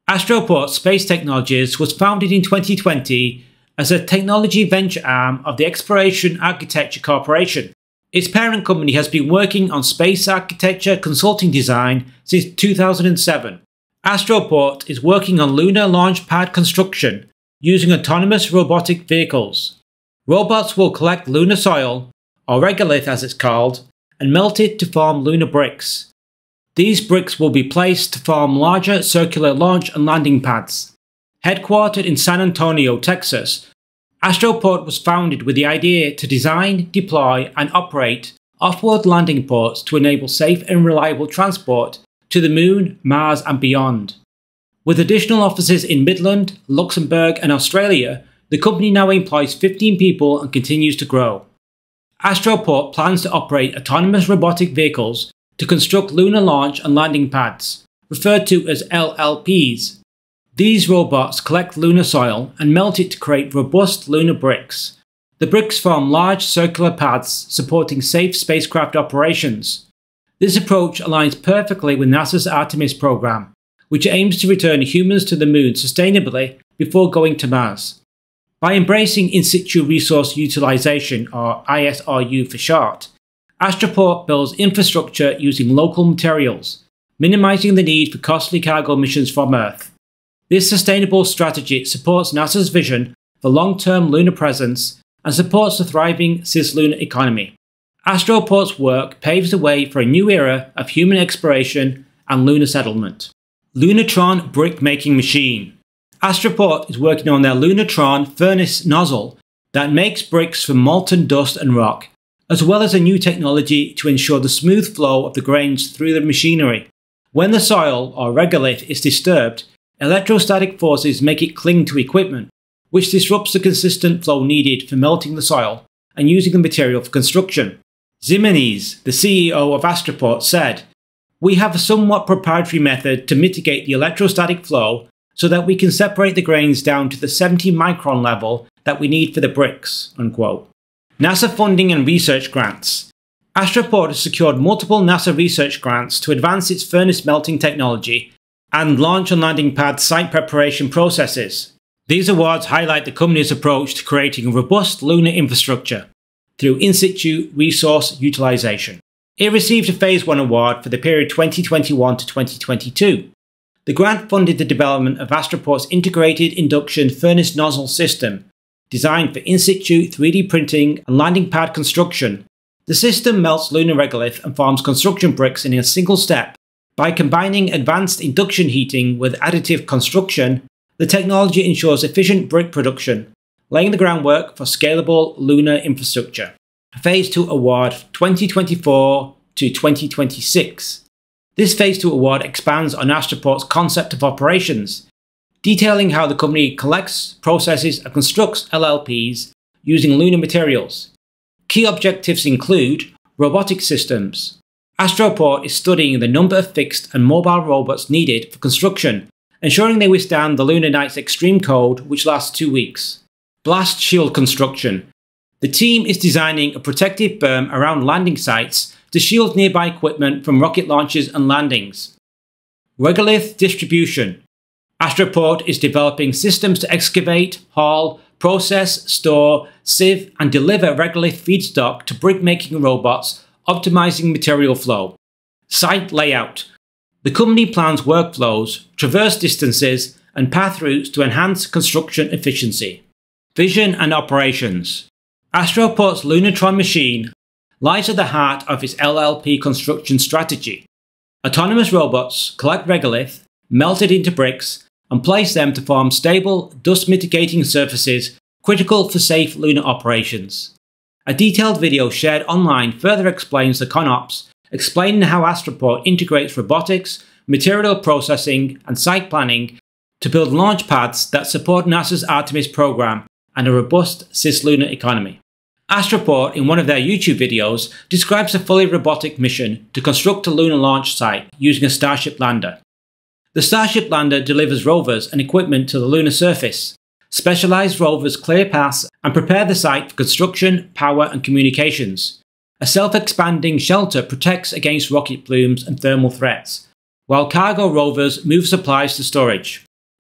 Astroport Space Technologies was founded in 2020 as a technology venture arm of the Exploration Architecture Corporation. Its parent company has been working on space architecture consulting design since 2007. Astroport is working on lunar launch pad construction using autonomous robotic vehicles. Robots will collect lunar soil, or regolith as it's called, and melt it to form lunar bricks. These bricks will be placed to form larger circular launch and landing pads. Headquartered in San Antonio, Texas, Astroport was founded with the idea to design, deploy, and operate off-world landing ports to enable safe and reliable transport to the Moon, Mars, and beyond. With additional offices in Midland, Luxembourg, and Australia, the company now employs 15 people and continues to grow. Astroport plans to operate autonomous robotic vehicles to construct lunar launch and landing pads, referred to as LLPs. These robots collect lunar soil and melt it to create robust lunar bricks. The bricks form large circular pads supporting safe spacecraft operations. This approach aligns perfectly with NASA's Artemis program, which aims to return humans to the Moon sustainably before going to Mars. By embracing in situ resource utilization, or ISRU for short, Astroport builds infrastructure using local materials, minimizing the need for costly cargo missions from Earth. This sustainable strategy supports NASA's vision for long-term lunar presence and supports the thriving cislunar economy. Astroport's work paves the way for a new era of human exploration and lunar settlement. Lunatron brick-making machine. Astroport is working on their Lunatron furnace nozzle that makes bricks from molten dust and rock, as well as a new technology to ensure the smooth flow of the grains through the machinery. When the soil, or regolith, is disturbed, electrostatic forces make it cling to equipment, which disrupts the consistent flow needed for melting the soil and using the material for construction. Ximenes, the CEO of Astroport, said, "We have a somewhat proprietary method to mitigate the electrostatic flow so that we can separate the grains down to the 70 micron level that we need for the bricks." Unquote. NASA funding and research grants. Astroport has secured multiple NASA research grants to advance its furnace melting technology and launch and landing pad site preparation processes. These awards highlight the company's approach to creating a robust lunar infrastructure through in situ resource utilization. It received a Phase 1 award for the period 2021 to 2022. The grant funded the development of Astroport's integrated induction furnace nozzle system, designed for in situ 3D printing and landing pad construction. The system melts lunar regolith and forms construction bricks in a single step. By combining advanced induction heating with additive construction, the technology ensures efficient brick production, laying the groundwork for scalable lunar infrastructure. Phase 2 award 2024 to 2026. This Phase 2 award expands on Astroport's concept of operations, detailing how the company collects, processes, and constructs LLPs using lunar materials. Key objectives include robotic systems. Astroport is studying the number of fixed and mobile robots needed for construction, ensuring they withstand the lunar night's extreme cold, which lasts 2 weeks. Blast shield construction. The team is designing a protective berm around landing sites to shield nearby equipment from rocket launches and landings. Regolith distribution. Astroport is developing systems to excavate, haul, process, store, sieve, and deliver regolith feedstock to brick-making robots, optimizing material flow. Site layout. The company plans workflows, traverse distances, and path routes to enhance construction efficiency. Vision and operations. Astroport's Lunatron machine lies at the heart of its LLP construction strategy. Autonomous robots collect regolith, melt it into bricks, and place them to form stable, dust-mitigating surfaces critical for safe lunar operations. A detailed video shared online further explains the ConOps, explaining how Astroport integrates robotics, material processing, and site planning to build launch pads that support NASA's Artemis program and a robust cislunar economy. Astroport, in one of their YouTube videos, describes a fully robotic mission to construct a lunar launch site using a Starship lander. The Starship lander delivers rovers and equipment to the lunar surface. Specialized rovers clear paths and prepare the site for construction, power, and communications. A self-expanding shelter protects against rocket plumes and thermal threats, while cargo rovers move supplies to storage.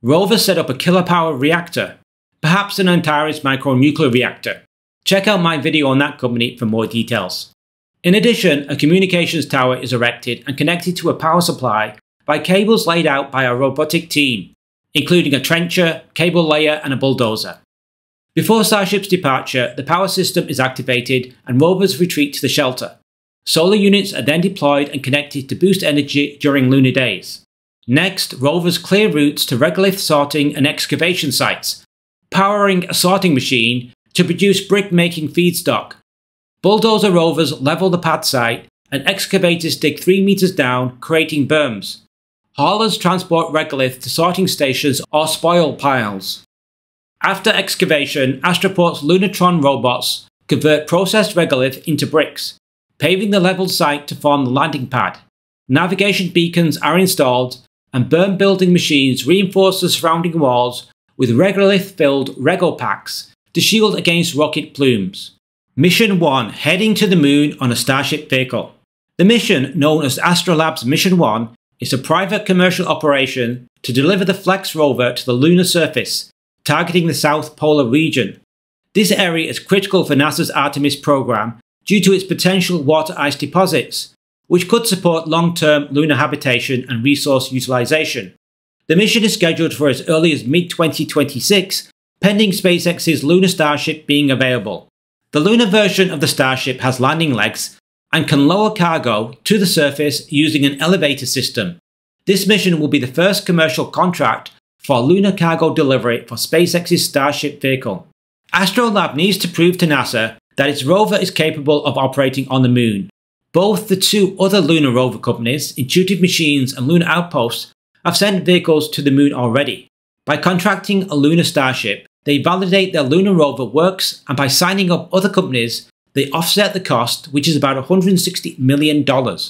rovers set up a kilowatt-power reactor, perhaps an Antares micronuclear reactor. Check out my video on that company for more details. In addition, a communications tower is erected and connected to a power supply by cables laid out by our robotic team, including a trencher, cable layer and a bulldozer. Before Starship's departure, the power system is activated and rovers retreat to the shelter. Solar units are then deployed and connected to boost energy during lunar days. Next, rovers clear routes to regolith sorting and excavation sites, powering a sorting machine to produce brick-making feedstock. Bulldozer rovers level the pad site and excavators dig 3 meters down, creating berms. Haulers transport regolith to sorting stations or spoil piles. After excavation, Astroport's Lunatron robots convert processed regolith into bricks, paving the leveled site to form the landing pad. Navigation beacons are installed, and berm building machines reinforce the surrounding walls with regolith-filled Rego packs to shield against rocket plumes. Mission 1, heading to the moon on a Starship vehicle. The mission, known as Astrolab's Mission 1, is a private commercial operation to deliver the Flex rover to the lunar surface, targeting the South Polar region. This area is critical for NASA's Artemis program due to its potential water ice deposits, which could support long-term lunar habitation and resource utilization. The mission is scheduled for as early as mid-2026, pending SpaceX's Lunar Starship being available. The lunar version of the Starship has landing legs and can lower cargo to the surface using an elevator system. This mission will be the first commercial contract for lunar cargo delivery for SpaceX's Starship vehicle. Astrolab needs to prove to NASA that its rover is capable of operating on the moon. Both the 2 other lunar rover companies, Intuitive Machines and Lunar Outpost, have sent vehicles to the moon already. By contracting a lunar Starship, they validate their lunar rover works, and by signing up other companies, they offset the cost, which is about $160 million.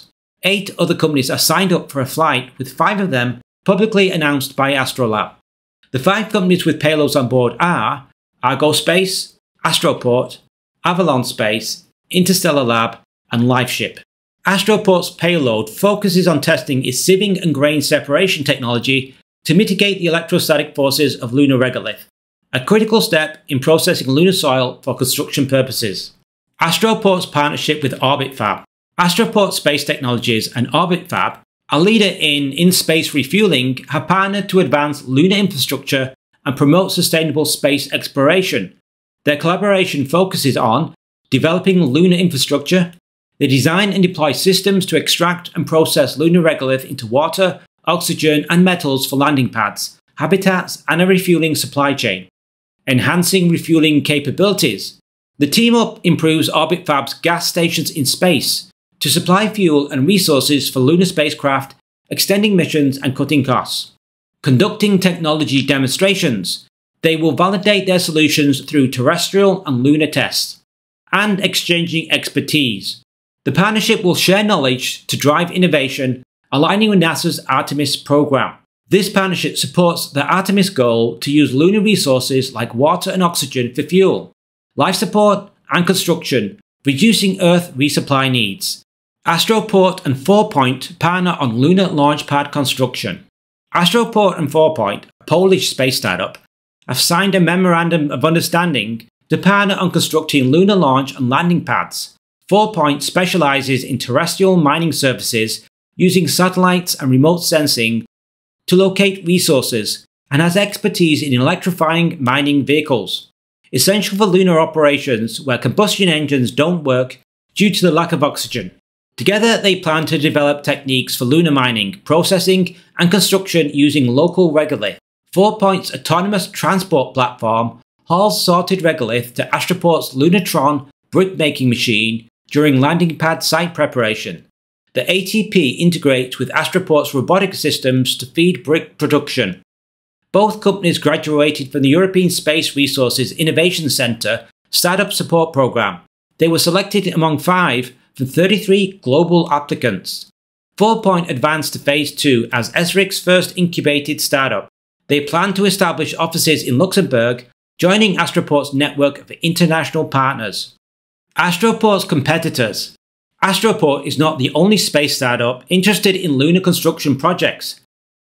8 other companies are signed up for a flight, with 5 of them publicly announced by Astrolab. The 5 companies with payloads on board are Argo Space, Astroport, Avalon Space, Interstellar Lab, and LifeShip. Astroport's payload focuses on testing its sieving and grain separation technology to mitigate the electrostatic forces of lunar regolith, a critical step in processing lunar soil for construction purposes. Astroport's partnership with Orbit Fab. Astroport Space Technologies and Orbit Fab, a leader in in-space refueling, have partnered to advance lunar infrastructure and promote sustainable space exploration. Their collaboration focuses on developing lunar infrastructure. They design and deploy systems to extract and process lunar regolith into water, oxygen, and metals for landing pads, habitats, and a refueling supply chain. Enhancing refueling capabilities. The team-up improves Orbit Fab's gas stations in space to supply fuel and resources for lunar spacecraft, extending missions and cutting costs. Conducting technology demonstrations. They will validate their solutions through terrestrial and lunar tests. And exchanging expertise. The partnership will share knowledge to drive innovation, aligning with NASA's Artemis program. This partnership supports the Artemis goal to use lunar resources like water and oxygen for fuel, life support, and construction, reducing Earth resupply needs. Astroport and FourPoint partner on lunar launch pad construction. Astroport and FourPoint, a Polish space startup, have signed a memorandum of understanding to partner on constructing lunar launch and landing pads. FourPoint specializes in terrestrial mining services using satellites and remote sensing to locate resources and has expertise in electrifying mining vehicles, essential for lunar operations where combustion engines don't work due to the lack of oxygen. Together, they plan to develop techniques for lunar mining, processing, and construction using local regolith. FourPoint's autonomous transport platform hauls sorted regolith to Astroport's Lunatron brick-making machine during landing pad site preparation. The ATP integrates with Astroport's robotic systems to feed brick production. Both companies graduated from the European Space Resources Innovation Centre Startup Support Programme. They were selected among 5 from 33 global applicants. FourPoint advanced to Phase 2 as ESRIC's first incubated startup. They plan to establish offices in Luxembourg, joining Astroport's network of international partners. Astroport's competitors. Astroport is not the only space startup interested in lunar construction projects.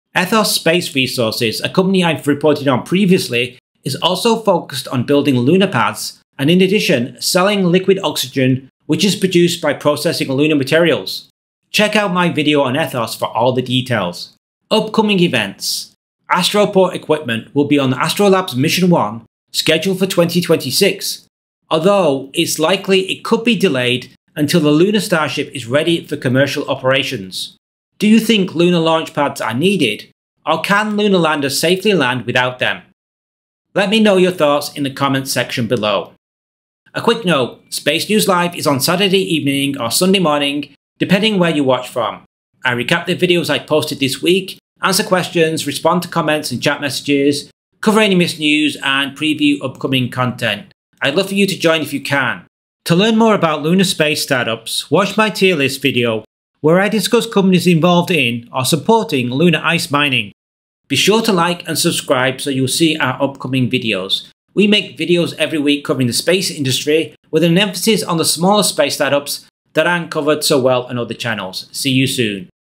Ethos Space Resources, a company I've reported on previously, is also focused on building lunar pads and in addition selling liquid oxygen which is produced by processing lunar materials. Check out my video on Ethos for all the details. Upcoming events. Astroport equipment will be on Astrolab's Mission 1, scheduled for 2026, although it's likely it could be delayed until the lunar Starship is ready for commercial operations. Do you think lunar launch pads are needed, or can lunar landers safely land without them? Let me know your thoughts in the comments section below. A quick note, Space News Live is on Saturday evening or Sunday morning, depending where you watch from. I recap the videos I posted this week, answer questions, respond to comments and chat messages, cover any missed news and preview upcoming content. I'd love for you to join if you can. To learn more about lunar space startups, watch my tier list video, where I discuss companies involved in or supporting lunar ice mining. Be sure to like and subscribe so you'll see our upcoming videos. We make videos every week covering the space industry with an emphasis on the smaller space startups that aren't covered so well on other channels. See you soon.